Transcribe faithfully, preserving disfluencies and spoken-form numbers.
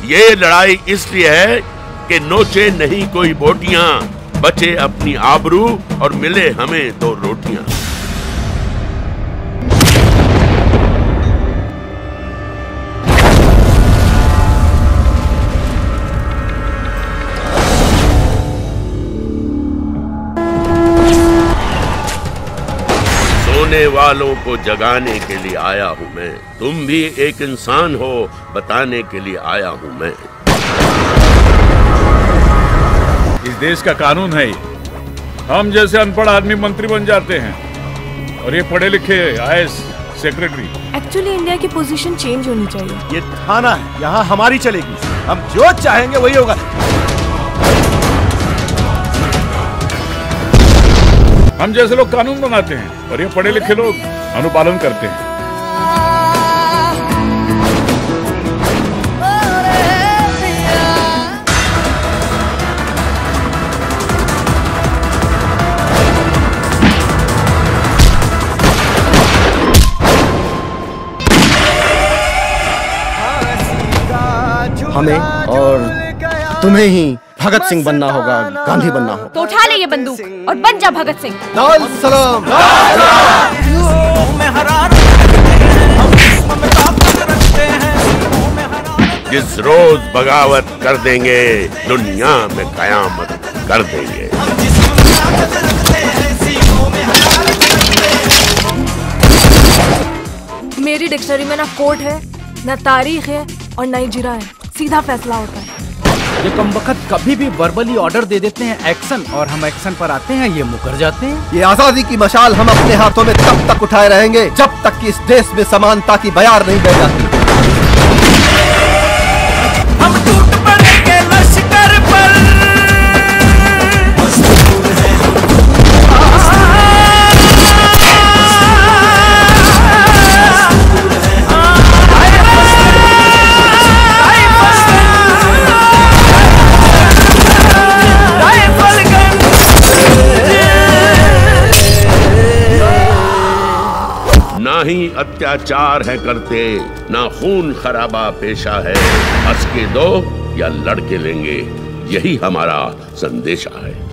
ये लड़ाई इसलिए है कि नोचे नहीं कोई बोटियां, बचे अपनी आबरू और मिले हमें दो रोटियां। सोने वालों को जगाने के लिए आया हूं मैं, तुम भी एक इंसान हो बताने के लिए आया हूं मैं। इस देश का कानून है, हम जैसे अनपढ़ आदमी मंत्री बन जाते हैं और ये पढ़े लिखे I A S secretary. Actually India की पोजीशन चेंज होनी चाहिए। ये थाना है, यहाँ हमारी चलेगी, हम जो चाहेंगे वही होगा। हम जैसे लोग कानून बनाते हैं और ये पढ़े लिखे लोग अनुपालन करते हैं। हमें और तुम्हें ही भगत सिंह बनना होगा, गांधी बनना होगा। तो उठा ले ये बंदूक और बन जा भगत सिंह। लाल सलाम। जिस रोज बगावत कर देंगे दुनिया में कयामत कर देंगे। मेरी डिक्शनरी में ना कोर्ट है, ना तारीख है और ना ही जिरा है, सीधा फैसला होता है। ये कमबख्त कभी भी वर्बली ऑर्डर दे देते हैं एक्शन, और हम एक्शन पर आते हैं ये मुकर जाते हैं। ये आजादी की मशाल हम अपने हाथों में तब तक उठाए रहेंगे जब तक कि इस देश में समानता की बयार नहीं बह जाती। हम टूट पड़ेंगे लश्कर पर, ना ही अत्याचार है करते, ना खून खराबा पेशा है। हंस के दो या लड़के लेंगे, यही हमारा संदेशा है।